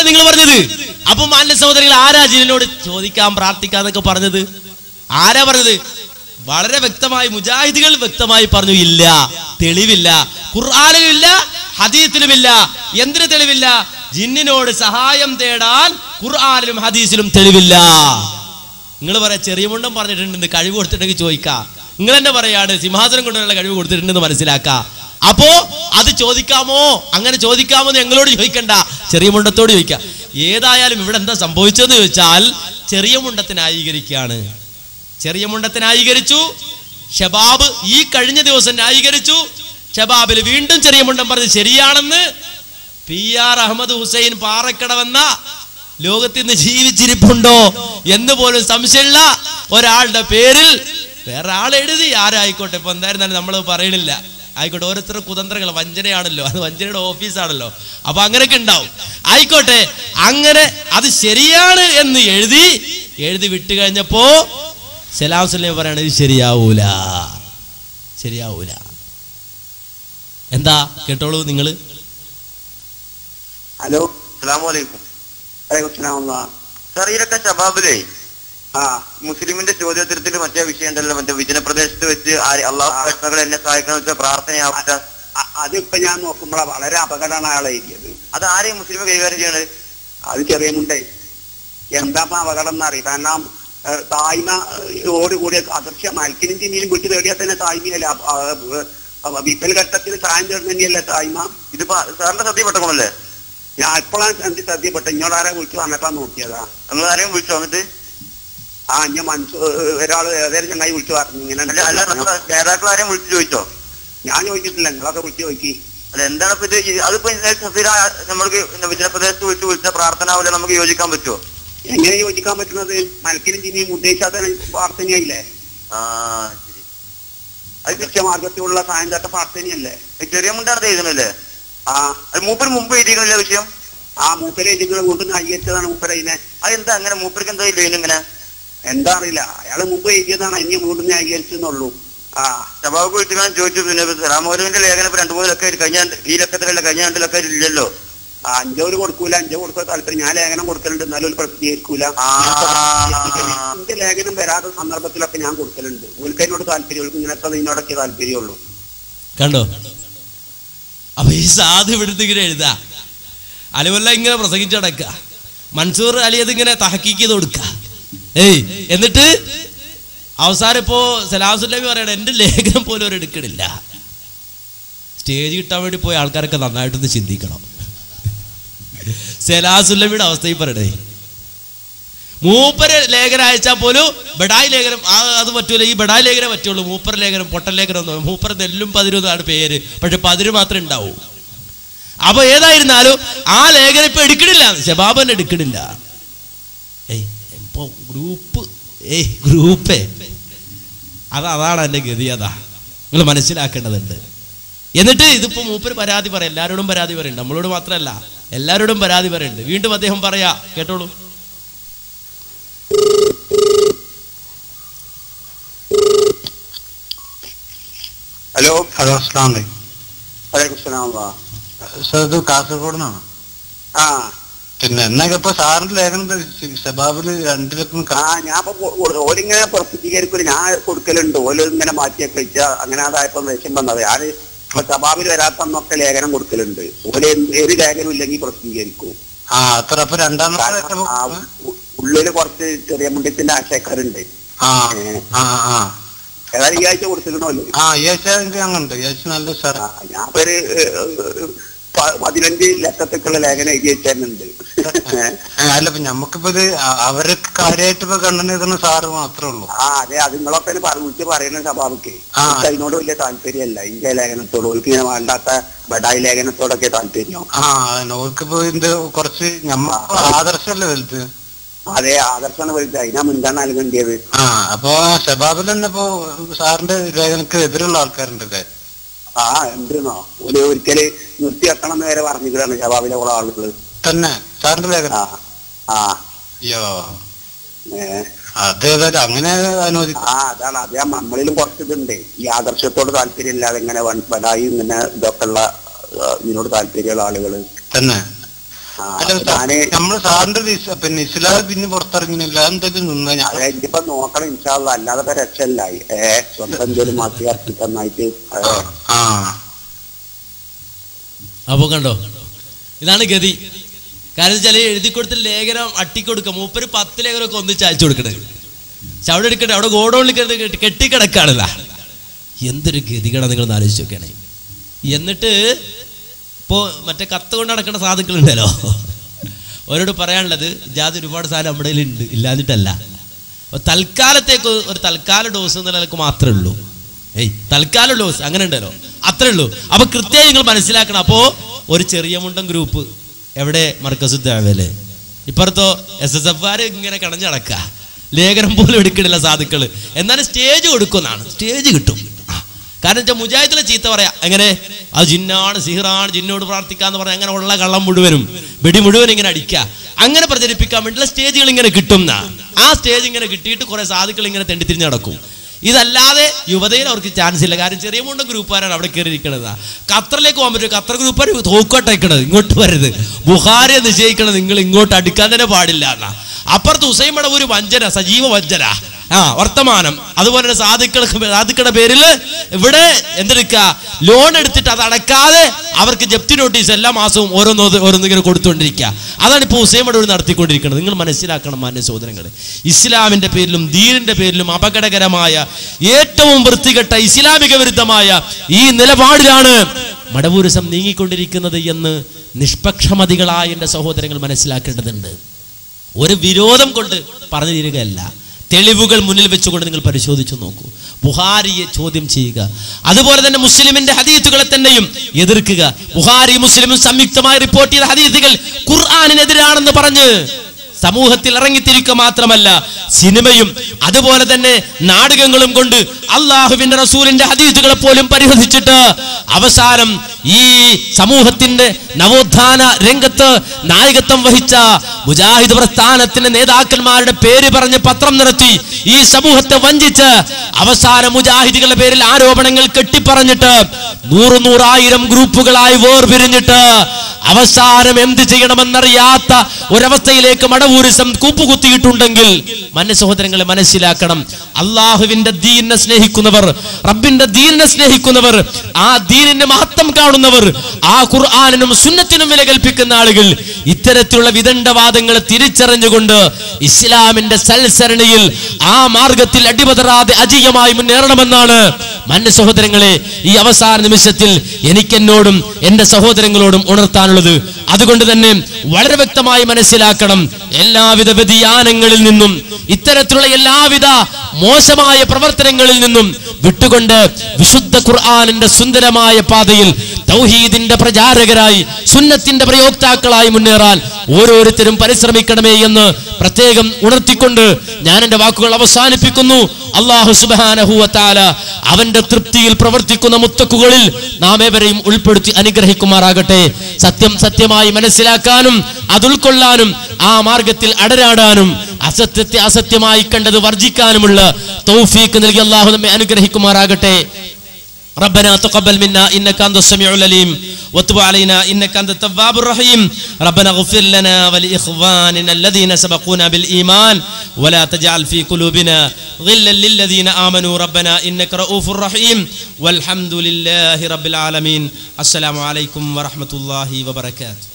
എന്നല്ലേ നിങ്ങൾ പറഞ്ഞത്? അപ്പൊ മാന്യ സഹോദരികൾ, ആരാ ജിന്നിനോട് ചോദിക്കാം പ്രാർത്ഥിക്കാന്നൊക്കെ പറഞ്ഞത്? ആരാ പറഞ്ഞത്? വളരെ വ്യക്തമായി മുജാഹിദുകൾ വ്യക്തമായി പറഞ്ഞു, ഇല്ല, തെളിവില്ല, ഖുർആനിലുമില്ല, ഹദീസിലുമില്ല. എന്തിനു തെളിവില്ല? ജിന്നിനോട് സഹായം തേടാൻ ഖുർആനിലും ഹദീസിലും തെളിവില്ല. നിങ്ങൾ പറയാ ചെറിയ മുണ്ടം പറഞ്ഞിട്ടുണ്ട്, കഴിവ് കൊടുത്തിട്ടുണ്ടെങ്കിൽ ചോദിക്കാം. നിങ്ങൾ തന്നെ പറയാണ് സിംഹാസനം കൊണ്ടുള്ള കഴിവ് കൊടുത്തിട്ടുണ്ടെന്ന് മനസ്സിലാക്കാം. അപ്പോ അത് ചോദിക്കാമോ? അങ്ങനെ ചോദിക്കാമോ എന്ന് ഞങ്ങളോട് ചോദിക്കണ്ട, ചെറിയ മുണ്ടത്തോട് ചോദിക്കാം. ഏതായാലും ഇവിടെ എന്താ സംഭവിച്ചതെന്ന് ചോദിച്ചാൽ, ചെറിയ മുണ്ടത്തെ ന്യായീകരിക്കുകയാണ്. ചെറിയ മുണ്ടത്തെ ന്യായീകരിച്ചു, ഷബാബ് ഈ കഴിഞ്ഞ ദിവസം ന്യായീകരിച്ചു. ഷബാബിൽ വീണ്ടും ചെറിയ മുണ്ടം പറഞ്ഞ് ശരിയാണെന്ന്. PR അഹമ്മദ് ഹുസൈൻ പാറക്കടവെന്ന ലോകത്തിൽ നിന്ന് ജീവിച്ചിരിപ്പുണ്ടോ എന്ന് പോലും സംശയമുള്ള ഒരാളുടെ പേരിൽ വേറെ ആൾ എഴുതി. ആരായിക്കോട്ടെ, ഇപ്പൊ എന്തായിരുന്നാലും നമ്മൾ പറയണില്ല, ആയിക്കോട്ടെ. ഓരോരുത്തരുടെ കുതന്ത്രങ്ങൾ, വഞ്ചനയാണല്ലോ, അത് വഞ്ചനയുടെ ഓഫീസാണല്ലോ. അപ്പൊ അങ്ങനെയൊക്കെ ഉണ്ടാവും. ആയിക്കോട്ടെ, അങ്ങനെ അത് ശരിയാണ് എന്ന് എഴുതി വിട്ടു കഴിഞ്ഞപ്പോ സലാം സലീം പറയണ ഇത് ശരിയാവൂല. എന്താ കേട്ടോളൂ നിങ്ങള്. ഹലോ, അസ്സലാമു അലൈക്കും. സാർ, ഈരൊക്കെ ഷബാബിലെ മുസ്ലിമിന്റെ ചോദ്യോത്തരത്തിൽ മറ്റേ വിഷയം ഉണ്ടല്ലോ, മറ്റേ വിജന പ്രദേശത്ത് വെച്ച് അള്ളാഹു എന്നെ സഹായിക്കണം വെച്ച പ്രാർത്ഥനയാവട്ടെ. അതിപ്പോ ഞാൻ നോക്കുമ്പോഴാ വളരെ അപകടമാണ് അയാളെ എഴുതിയത്. അത് ആരെയും മുസ്ലിം കൈകാര്യം ചെയ്യണത്? അത് ചെറിയ മുണ്ടേ. എന്താ അപകടം എന്നറിയാം. കാരണം തായ്മയോടുകൂടി അദർശ്യ മൽക്കിനും ചിന്നിയും വിട്ടു തേടിയാൽ തന്നെ തായ്മയല്ല. വിപ്പൽ ഘട്ടത്തിൽ സായം തേടുന്നതന്നെയല്ല തായ്മ. ഇതിപ്പോ സാറിന്റെ സദ്യപ്പെട്ടല്ലേ? ഞാൻ ഇപ്പോഴാണ് സദ്യപ്പെട്ട. ഇങ്ങോട്ടാരെ വിളിച്ചു വന്നപ്പോ നോക്കിയതാ. നിങ്ങൾ ആരെയും വിളിച്ചു വന്നിട്ട്? ഞാൻ ഒരാള് ഏതായാലും ചങ്ങായി വിളിച്ചു പറഞ്ഞു ഇങ്ങനെ. നേതാക്കൾ ആരെയും വിളിച്ചു ചോദിച്ചോ? ഞാൻ ചോദിച്ചിട്ടില്ല, നിങ്ങളൊക്കെ വിളിച്ചു ചോദിക്കി. അല്ല, എന്താണ് ഇപ്പൊ ഇത്? അതിപ്പോ നമ്മൾക്ക് വിജനപ്രദേശത്ത് വിളിച്ച പ്രാർത്ഥന നമുക്ക് യോജിക്കാൻ പറ്റുമോ? എങ്ങനെ യോജിക്കാൻ പറ്റുന്നത്? മൽക്കിനും ചിനിയും ഉദ്ദേശിച്ചാൽ പ്രാർത്ഥനയായില്ലേ? അത് കൃത്യമാർഗത്തിലുള്ള സായന്തട്ട പ്രാർത്ഥനയല്ലേ? ചെറിയ മുണ്ടാണ് എഴുതണല്ലേ? അത് മൂപ്പര് മുമ്പ് എഴുതിക്കണില്ല വിഷയം. മൂപ്പര് എഴുതിക്കുന്ന കൂട്ട് ന്യായീകരിച്ചതാണ് മൂപ്പര് അതിനെ. അതെന്താ അങ്ങനെ? മൂപ്പർക്ക് എന്താ ഇല്ല ഇങ്ങനെ? എന്താ അറിയില്ല, അയാള് മുമ്പ് എഴുതിയതാണ്, ഇനി മൂന്ന് ന്യായീകരിച്ചെന്നുള്ളൂ. ഷബാബ് വിളിച്ചാൽ ചോദിച്ചു. പിന്നെ സലാമോലുവിന്റെ ലേഖനം ഇപ്പൊ 2-3 ലക്കം കഴിഞ്ഞ ഈ ലക്കത്തിലല്ല, കഴിഞ്ഞ 2 ലക്കം ഇല്ലല്ലോ. 5 കൊടുക്കൂല, 5 കൊടുക്കാൻ താല്പര്യം. ഞാൻ ലേഖനം കൊടുക്കലുണ്ട്, എന്നാലും ഒരു പ്രസിദ്ധീകരിക്കൂല. എന്റെ ലേഖനം വരാത്ത സന്ദർഭത്തിലൊക്കെ ഞാൻ കൊടുക്കലുണ്ട്. ഓൽക്കതിനോട് താല്പര്യം, ഇങ്ങനത്തെ ഇതിനോടൊക്കെ താല്പര്യമുള്ളൂ. കണ്ടോ? അപ്പൊ ഈ സാധു ഇവിടുത്തെ ഇങ്ങനെ എഴുതാ, അലുവല്ല ഇങ്ങനെ പ്രസംഗിച്ചടക്ക, മൻസൂർ അലി അതിങ്ങനെ തഹക്കീക്ക് ചെയ്ത് കൊടുക്ക. എന്നിട്ട് അവസാനം ഇപ്പോ സലാസുല്ലമി പറയണ എന്റെ ലേഖനം പോലും അവർ എടുക്കണില്ല. സ്റ്റേജ് കിട്ടാൻ വേണ്ടി പോയ ആൾക്കാരൊക്കെ നന്നായിട്ടൊന്ന് ചിന്തിക്കണം. സലാസുല്ലമിയുടെ അവസ്ഥയും പറയണേ. മൂപ്പര് ലേഖനം അയച്ചാൽ പോലും ബഡായി ലേഖനം അത് പറ്റൂല. ഈ ബഡായി ലേഖനം പറ്റുള്ളൂ. മൂപ്പർ ലേഖനം പൊട്ടൻ ലേഖനം. മൂപ്പർ നെല്ലും 11 പേര്, പക്ഷെ 10 മാത്രമേ ഉണ്ടാവൂ. അപ്പൊ ഏതായിരുന്നാലും ആ ലേഖനം ഇപ്പൊ എടുക്കണില്ല, ഷബാബ് തന്നെ എടുക്കണില്ല. ഇപ്പൊ ഗ്രൂപ്പേ അതാണ് എന്റെ ഗതി. അതാ നിങ്ങൾ മനസ്സിലാക്കേണ്ടതുണ്ട്. എന്നിട്ട് ഇതിപ്പോ മൂപ്പര് പരാതി പറയാം, എല്ലാവരോടും പരാതി പറയുന്നുണ്ട്, നമ്മളോട് മാത്രമല്ല എല്ലാവരോടും പരാതി പറയുന്നുണ്ട്. വീണ്ടും അദ്ദേഹം പറയാ, കേട്ടോളൂ. ഹലോ. അസ്സലാമു അലൈക്കും. വലൈക്കും സലാം. സാർ, ഇത് കാസർഗോഡ് നിന്നാണ്. പിന്നെ എന്നൊക്കെ സാറിന്റെ ലേഖനം ഷബാബില് 2 ലക്കം. ഞാൻ ഓലിങ്ങനെ പ്രസിദ്ധീകരിക്കൂല, ഞാൻ കൊടുക്കലുണ്ട്. ഓലിങ്ങനെ മാറ്റിയൊക്കെ വെച്ചാൽ അങ്ങനെ അതായപ്പോ വിഷം വന്നത്. ഞാൻ ഇപ്പൊ ഷബാബിൽ വരാത്തന്നൊക്കെ ലേഖനം കൊടുക്കലുണ്ട്. ഓല് ഏത് ലേഖനം ഇല്ലെങ്കിൽ പ്രസിദ്ധീകരിക്കും. ഉള്ളില് കുറച്ച് ചെറിയ മുണ്ടത്തിന്റെ ആശയക്കാരുണ്ട്. ഏതായാലും ഈ ആഴ്ച കൊടുത്തിക്കണമല്ലോ. ഞാൻ ഒരു 15 ലക്ഷത്തേക്കുള്ള ലേഖനം എഴുതി വെച്ചിട്ടുണ്ട്. അല്ല, നമുക്കിപ്പോ ഇത് അവർക്ക് കാര്യമായിട്ട് ഇപ്പൊ കണ്ടെത്തുന്ന സാറ് മാത്രമേ ഉള്ളൂ. അതെ, അത് നിങ്ങളൊക്കെ വിളിച്ച് പറയുന്ന സഭാവക്ക് അതിനോട് വലിയ താല്പര്യമല്ല. ഇന്ത്യ ലേഖനത്തോട് ഓർക്ക് ഇങ്ങനെ വേണ്ടാത്ത ബഡായി ലേഖനത്തോടൊക്കെ താല്പര്യം. ഓർക്കിപ്പോ ഇതിന്റെ കുറച്ച് ആദർശമല്ലേ വലുത്. അതെ, ആദർശമാണ് വലുത്. അതിനാ മുൻഗണന നൽകേണ്ടത്. അപ്പൊ ഷബാബിൽ തന്നെ ഇപ്പൊ സാറിന്റെ ലേഖനക്ക് എതിരുള്ള ആൾക്കാരുണ്ടല്ലേ? എന്തെന്നോ ഒരിക്കല് നിർത്തി വെക്കണം എന്ന് വരെ പറഞ്ഞിട്ടാണ് ഷബാബിലെ കുറെ ആളുകള് തന്നെ സാറിന്റെ ലേഖന. അയ്യോ, അതേതായാലും അങ്ങനെ അനുവദിക്കും. അതാണ്. അതേ നമ്മളിലും കുറച്ചിതുണ്ട്. ഈ ആദർശത്തോട് താല്പര്യം ഇല്ലാതെ ഇങ്ങനെ വടായി ഇങ്ങനെ ഇതൊക്കെ ഉള്ള ഇതിനോട് താല്പര്യമുള്ള ആളുകള് തന്നെ. നമ്മള് സാറിന്റെ പിന്നെ ഇസ്ലാം പിന്നെ പുറത്തിറങ്ങുന്നില്ല, എന്തെങ്കിലും നിന്നാ ഞാൻ ഇതിപ്പോ നോക്കണം ഇൻഷാ അല്ലാഹ്, അല്ലാതെ രക്ഷയില്ലായി. സ്വന്തം ജോലി മാറ്റി അർപ്പിക്കാനായിട്ട്. അപ്പൊ കണ്ടോ, ഇതാണ് ഗതി. കാരണം വെച്ചാൽ എഴുതി കൊടുത്ത ലേഖനം അട്ടിക്കൊടുക്കുക. മൂപ്പര് 10 ലേഖനമൊക്കെ ഒന്നിച്ച് അയച്ചു കൊടുക്കണത്. അവിടെ എടുക്കട്ടെ, അവിടെ ഗോഡൌണിൽ കെട്ടിക്കിടക്കാണില്ല. എന്തൊരു ഗതികട നിങ്ങൾ ആലോചിച്ച് നോക്കുകയാണെ. എന്നിട്ട് ഇപ്പോൾ മറ്റേ കത്ത് കൊണ്ട് നടക്കുന്ന സാധുക്കളുണ്ടല്ലോ, അവരോട് പറയാനുള്ളത് ജാതി ഒരുപാട് സാധനം നമ്മുടെ കയ്യിലുണ്ട്, ഇല്ലാഞ്ഞിട്ടല്ല. തൽക്കാലത്തേക്ക് ഒരു തൽക്കാല ഡോസ് എന്ന നിലക്ക് മാത്രമേ ഉള്ളൂ. തൽക്കാല ഡോസ് അങ്ങനെ ഉണ്ടല്ലോ, അത്രേ ഉള്ളൂ. അപ്പൊ കൃത്യമായി നിങ്ങൾ മനസ്സിലാക്കണം. അപ്പോ ഒരു ചെറിയ മുണ്ടൻ ഗ്രൂപ്പ് എവിടെ മർക്കസുദ്ദഅവയില്, ഇപ്പുറത്തോ SSF ഇങ്ങനെ കടഞ്ഞു നടക്കുക, ലേഖനം പോലും എടുക്കണില്ല സാധുക്കള്. എന്നാലും സ്റ്റേജ് കൊടുക്കുന്നതാണ്, സ്റ്റേജ് കിട്ടും. കാരണം വെച്ചാൽ മുജാഹിദിലെ ചീത്ത പറയാ, എങ്ങനെ അത് ജിന്നാണ്, സിഹിറാണ്, ജിന്നോട് പ്രാർത്ഥിക്കാന്ന് പറഞ്ഞാൽ അങ്ങനെ ഉള്ള കള്ളം മുഴുവനും വെടി മുഴുവൻ ഇങ്ങനെ അടിക്കുക, അങ്ങനെ പ്രചരിപ്പിക്കാൻ വേണ്ടിയുള്ള സ്റ്റേജുകൾ ഇങ്ങനെ കിട്ടുന്ന. ആ സ്റ്റേജ് ഇങ്ങനെ കിട്ടിയിട്ട് കുറെ സാധുക്കൾ ഇങ്ങനെ തെണ്ടിത്തിരിഞ്ഞ് നടക്കും. ഇതല്ലാതെ യുവതയിൽ അവർക്ക് ചാൻസ് ഇല്ല. കാരണം ചെറിയ മുണ്ട ഗ്രൂപ്പുകാരാണ് അവിടെ കയറിയിരിക്കണത്. ഖത്തറിലേക്ക് പോകാൻ പറ്റും. ഖത്തർ ഗ്രൂപ്പുകാർ തോക്കോട്ടയക്കണത്, ഇങ്ങോട്ട് വരരുത്, ബുഖാരിയെ നിശ്ചയിക്കണത് നിങ്ങൾ ഇങ്ങോട്ട് അടുക്കാൻ തന്നെ പാടില്ല എന്നാ. അപ്പുറത്ത് ഹുസൈൻ മടവൂര് വഞ്ചന, സജീവ വഞ്ചന, വർത്തമാനം. അതുപോലെ തന്നെ സാധുക്കളുടെ പേരിൽ ഇവിടെ എന്തെടുക്കുക, ലോൺ എടുത്തിട്ട് അത് അടക്കാതെ അവർക്ക് ജപ്തി നോട്ടീസ് എല്ലാ മാസവും ഓരോന്നിങ്ങനെ കൊടുത്തുകൊണ്ടിരിക്കുക. അതാണ് ഇപ്പോൾ ഹുസൈൻ മടവൂർ നടത്തിക്കൊണ്ടിരിക്കുന്നത്. നിങ്ങൾ മനസ്സിലാക്കണം മാന്യ സഹോദരങ്ങളെ, ഇസ്ലാമിന്റെ പേരിലും ദീനിന്റെ പേരിലും അപകടകരമായ ഏറ്റവും വൃത്തികെട്ട ഇസ്ലാമിക വിരുദ്ധമായ ഈ നിലപാടിലാണ് മടവൂരിസം നീങ്ങിക്കൊണ്ടിരിക്കുന്നത് എന്ന് നിഷ്പക്ഷമതികളായ എൻ്റെ സഹോദരങ്ങൾ മനസ്സിലാക്കേണ്ടതുണ്ട്. ഒരു വിരോധം കൊണ്ട് പറഞ്ഞു തീരുകയല്ല, തെളിവുകൾ മുന്നിൽ വെച്ചുകൊണ്ട് നിങ്ങൾ പരിശോധിച്ചു നോക്കൂ. ബുഖാരിയെ ചോദ്യം ചെയ്യുക, അതുപോലെ തന്നെ മുസ്ലിമിന്റെ ഹദീസുകളെ തന്നെയും എതിർക്കുക. ബുഖാരി മുസ്ലിമും സംയുക്തമായി റിപ്പോർട്ട് ചെയ്ത ഹദീസുകൾ ഖുർആനിനെതിരാണെന്ന് പറഞ്ഞ് സമൂഹത്തിൽ ഇറങ്ങിത്തിരിക്കുക മാത്രമല്ല, സിനിമയും അതുപോലെ തന്നെ നാടകങ്ങളും കൊണ്ട് അള്ളാഹുവിന്റെ റസൂലിന്റെ ഹദീസുകളെ പോലും പരിഹസിച്ചിട്ട് അവസാനം ഈ സമൂഹത്തിന്റെ നവോത്ഥാന രംഗത്ത് നായകത്വം വഹിച്ച മുജാഹിദ് പ്രസ്ഥാനത്തിന്റെ നേതാക്കന്മാരുടെ പേര് പറഞ്ഞ് പത്രം നടത്തി ഈ സമൂഹത്തെ വഞ്ചിച്ച് അവസാനം മുജാഹിദുകളുടെ പേരിൽ ആരോപണങ്ങൾ കെട്ടിപ്പറഞ്ഞിട്ട് നൂറായിരം ഗ്രൂപ്പുകളായി വേർപിരിഞ്ഞിട്ട് അവസാനം എന്ത് ചെയ്യണമെന്നറിയാത്ത ഒരവസ്ഥയിലേക്ക് മടവൂരിസം കൂപ്പുകുത്തിയിട്ടുണ്ടെങ്കിൽ മന്യ സഹോദരങ്ങളെ മനസ്സിലാക്കണം, അള്ളാഹുവിന്റെ ദീനിനെ സ്നേഹിക്കുന്നവർ, റബ്ബിന്റെ ദീനിനെ സ്നേഹിക്കുന്നവർ, ആ ദീനിന്റെ മഹത്വം കാണുന്നവർ, ആ ഖുർആനിനും സുന്നത്തിനും വില കൽപ്പിക്കുന്ന ആളുകൾ ഇത്തരത്തിലുള്ള വിദണ്ഡവാദങ്ങളെ തിരിച്ചറിഞ്ഞുകൊണ്ട് ഇസ്ലാമിന്റെ സൽസരണിയിൽ ആ മാർഗത്തിൽ അടിപതറാതെ അജയ്യമായി മുന്നേറണമെന്നാണ് മന്യ സഹോദരങ്ങളെ ഈ അവസാന നിമിഷത്തിൽ എനിക്കെന്നോടും എന്റെ സഹോദരങ്ങളോടും ഉണർത്താനുള്ളത്. അതുകൊണ്ട് തന്നെ വളരെ വ്യക്തമായി മനസ്സിലാക്കണം, എല്ലാവിധ വ്യതിയാനങ്ങളിൽ നിന്നും ഇത്തരത്തിലുള്ള എല്ലാവിധ മോശമായ പ്രവർത്തനങ്ങളിൽ നിന്നും വിട്ടുകൊണ്ട് വിശുദ്ധ ഖുർആനിന്റെ സുന്ദരമായ പാതയിൽ തൗഹീദിന്റെ പ്രചാരകരായി സുന്നത്തിന്റെ പ്രയോക്താക്കളായി മുന്നേറാൻ ഓരോരുത്തരും പരിശ്രമിക്കണമേ എന്ന് പ്രത്യേകം ഉണർത്തിക്കൊണ്ട് ഞാൻ എന്റെ വാക്കുകൾ അവസാനിപ്പിക്കുന്നു. അല്ലാഹു സുബ്ഹാനഹു വ തആല അവന്റെ തൃപ്തിയിൽ പ്രവർത്തിക്കുന്ന മുത്തക്കുകളിൽ നാം ഏവരെയും ഉൾപ്പെടുത്തി അനുഗ്രഹിക്കുമാറാകട്ടെ. സത്യം സത്യമായി മനസ്സിലാക്കാനും അത് ഉൾക്കൊള്ളാനും ആ മാർഗത്തിൽ അടരാടാനും അസത്യത്തെ അസത്യമായി കണ്ടത് വർജിക്കാനുമുള്ള തൗഫീഖ് നൽകി അല്ലാഹു നമ്മെ അനുഗ്രഹിക്കുമാറാകട്ടെ. ربنا تقبل منا إنك أنت السميع العليم وتب علينا إنك أنت التواب الرحيم ربنا اغفر لنا ولإخواننا الذين سبقونا بالإيمان ولا تجعل في قلوبنا غلا للذين آمنوا ربنا إنك رؤوف رحيم والحمد لله رب العالمين. السلام عليكم ورحمة الله وبركاته.